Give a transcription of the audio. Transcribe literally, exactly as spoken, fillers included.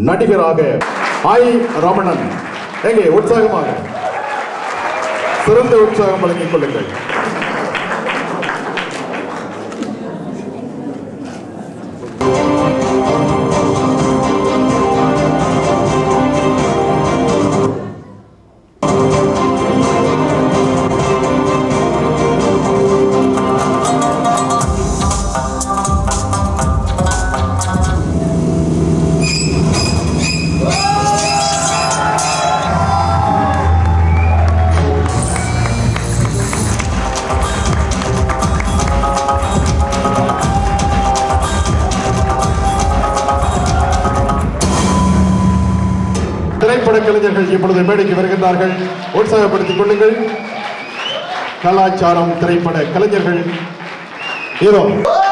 நடிகராக ஐ ரமணன். எங்கே உற்சாகமாக சிறந்த உற்சாகம் வழங்கிக் கொள்ளுங்கள். திரைப்பட கலைஞர்கள் இப்பொழுது மேடைக்கு வருகின்றார்கள். உற்சாகப்படுத்திக் கொள்ளுங்கள். கலாச்சாரம் திரைப்பட கலைஞர்கள் இதோ